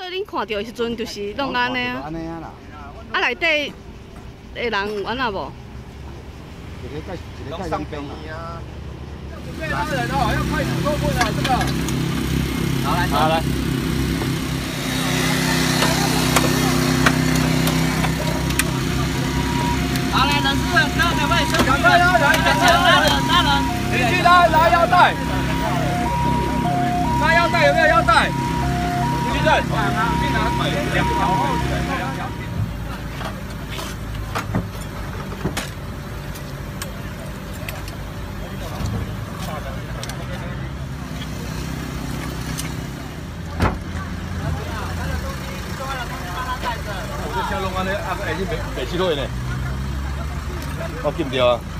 所以恁看到的时阵就是弄安尼啊。 安尼啊啦。 啊，内底的人有安那无？ 一个盖上边啊。 准备拉人哦，要快速过的这个。好来，好来。好来，人是很多，可不可以顺赶快拉人，拉人，继续拉腰带。拉腰带有没有腰带？确认。去拿腿，2条后2条。我这车弄安尼，下日袂起落呢，我见唔到啊。